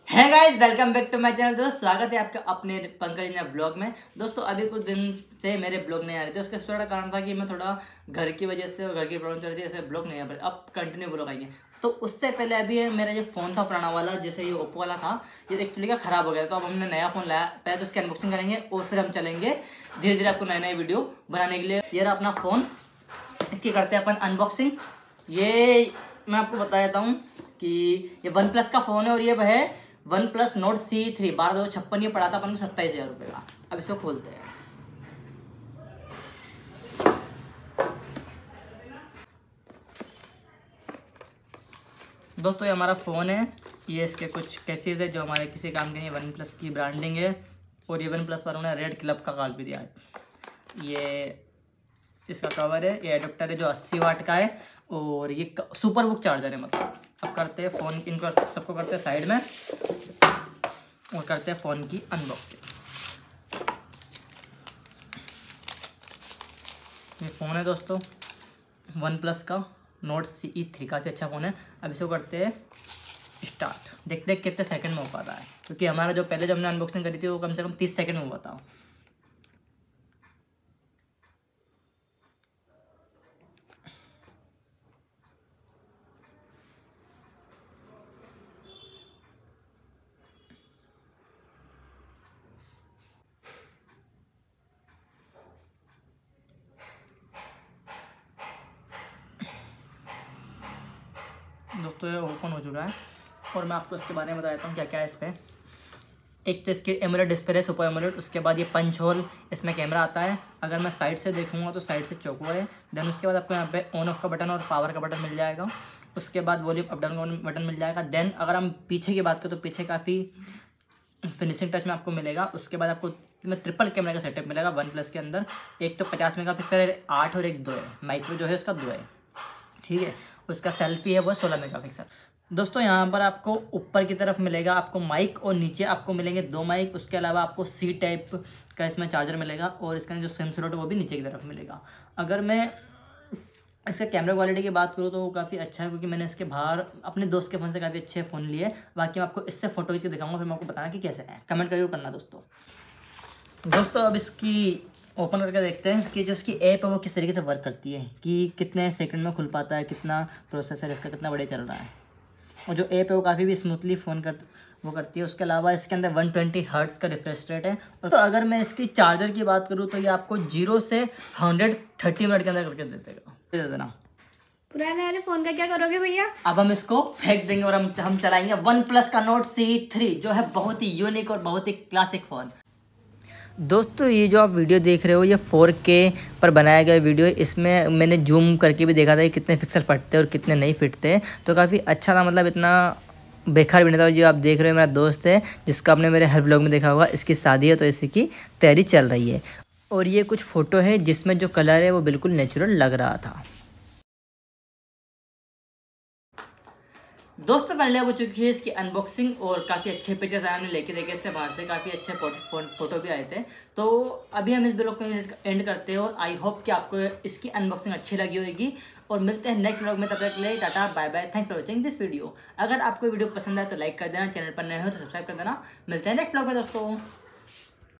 है guys, welcome back to my channel. दोस्तों स्वागत है आपका अपने पंकज ब्लॉग में। दोस्तों अभी कुछ दिन से मेरे ब्लॉग नहीं आ रहे थे, उसका थोड़ा कारण था कि मैं थोड़ा घर की वजह से और घर की प्रॉब्लम चल रही थी, ऐसे ब्लॉग नहीं आ पाए। अब कंटिन्यू ब्लॉग आएंगे। तो उससे पहले अभी मेरा जो फ़ोन था पुराना वाला, जैसे ये ओप्पो वाला था, ये एक्चुअली का ख़राब हो गया था। तो अब हमने नया फ़ोन लाया। पहले तो उसकी अनबॉक्सिंग करेंगे और फिर हम चलेंगे धीरे धीरे आपको नए नए वीडियो बनाने के लिए। ये रहा अपना फ़ोन, इसकी करते हैं अपन अनबॉक्सिंग। ये मैं आपको बता देता हूँ कि ये वन प्लस का फ़ोन है और ये है वन प्लस नोट C3 1256। ये पड़ा था अपन को 27,000 रुपये का। अब इसको खोलते हैं। दोस्तों ये हमारा फ़ोन है। ये इसके कुछ केसेस है जो हमारे किसी काम के नहीं। वन प्लस की ब्रांडिंग है और ये वन प्लस वालों ने रेड क्लब का कॉल भी दिया है। ये इसका कवर है। ये एडेप्टर है जो 80 वाट का है और ये सुपर बुक चार्जर है। मतलब अब करते हैं फ़ोन, इनको सबको करते हैं साइड में और करते हैं फ़ोन की अनबॉक्सिंग। ये फ़ोन है दोस्तों वन प्लस का नोट CE3, काफ़ी अच्छा फ़ोन है। अब इसको करते हैं स्टार्ट। देखते हैं कितने सेकंड में हो पाता है, क्योंकि हमारा जो पहले जब हमने अनबॉक्सिंग करी थी वो कम से कम 30 सेकंड में हुआ था। दोस्तों ये ओपन हो चुका है और मैं आपको इसके बारे में बता देता हूँ क्या क्या है इस पर। एक तो इसकी एमोलेड डिस्प्ले है, सुपर एमोलेड। उसके बाद ये पंच होल, इसमें कैमरा आता है। अगर मैं साइड से देखूंगा तो साइड से चौकोर है। देन उसके बाद आपको यहाँ पे ऑन ऑफ का बटन और पावर का बटन मिल जाएगा। उसके बाद वॉल्यूम अप डाउन का बटन मिल जाएगा। देन अगर हम पीछे की बात करें तो पीछे काफ़ी फिनिशिंग टच में आपको मिलेगा। उसके बाद आपको में ट्रिपल कैमरा का सेटअप मिलेगा वन प्लस के अंदर। एक तो 50 मेगापिक्सल है, 8 और एक 2 है। माइक्रो जो है उसका 2 है, ठीक है। उसका सेल्फी है वो 16 मेगापिक्सल। दोस्तों यहाँ पर आपको ऊपर की तरफ मिलेगा आपको माइक और नीचे आपको मिलेंगे 2 माइक। उसके अलावा आपको C टाइप का इसमें चार्जर मिलेगा और इसका जो सिम स्लॉट है वो भी नीचे की तरफ मिलेगा। अगर मैं इसका कैमरा क्वालिटी की बात करूँ तो वो काफ़ी अच्छा है, क्योंकि मैंने इसके बाहर अपने दोस्त के फ़ोन से काफ़ी अच्छे फ़ोन लिए। बाकी मैं आपको इससे फ़ोटो खींच के दिखाऊंगा, फिर मैं आपको बताना कि कैसे है। कमेंट जरूर करना दोस्तों अब इसकी ओपन करके देखते हैं कि जो इसकी ऐप है वो किस तरीके से वर्क करती है, कि कितने सेकंड में खुल पाता है, कितना प्रोसेसर इसका कितना बढ़िया चल रहा है। और जो ऐप है वो काफ़ी भी स्मूथली फ़ोन करती है। उसके अलावा इसके अंदर 120 हर्ट्ज का रिफ्रेश रेट है। और तो अगर मैं इसकी चार्जर की बात करूँ तो ये आपको 0 से 130 मिनट के अंदर करके दे देना। पुराने वाले फोन का क्या करोगे भैया? अब हम इसको फेंक देंगे और हम चलाएंगे वन प्लस का नोट C3, जो है बहुत ही यूनिक और बहुत ही क्लासिक फ़ोन। दोस्तों ये जो आप वीडियो देख रहे हो ये 4K पर बनाया गया वीडियो है। इसमें मैंने जूम करके भी देखा था कि कितने पिक्सल फटते हैं और कितने नहीं फिटते हैं, तो काफ़ी अच्छा था। मतलब इतना बेकार भी नहीं था। जो आप देख रहे हो मेरा दोस्त है जिसका आपने मेरे हर व्लॉग में देखा होगा। इसकी शादी है तो इसी की तैयारी चल रही है। और ये कुछ फ़ोटो है जिसमें जो कलर है वो बिल्कुल नेचुरल लग रहा था। दोस्तों फाइनली हो चुकी है इसकी अनबॉक्सिंग और काफ़ी अच्छे पिक्चर्स आए हमने लेके देखे इससे बाहर से। काफ़ी अच्छे फोटो भी आए थे। तो अभी हम इस ब्लॉग को एंड करते हैं और आई होप कि आपको इसकी अनबॉक्सिंग अच्छी लगी होगी। और मिलते हैं नेक्स्ट ब्लॉग में, तब तक के लिए टाटा bye bye. Thanks for watching this video. अगर आपको वीडियो पसंद आए तो लाइक कर देना, चैनल पर नए हो तो सब्सक्राइब कर देना। मिलते हैं नेक्स्ट ब्लॉग में दोस्तों।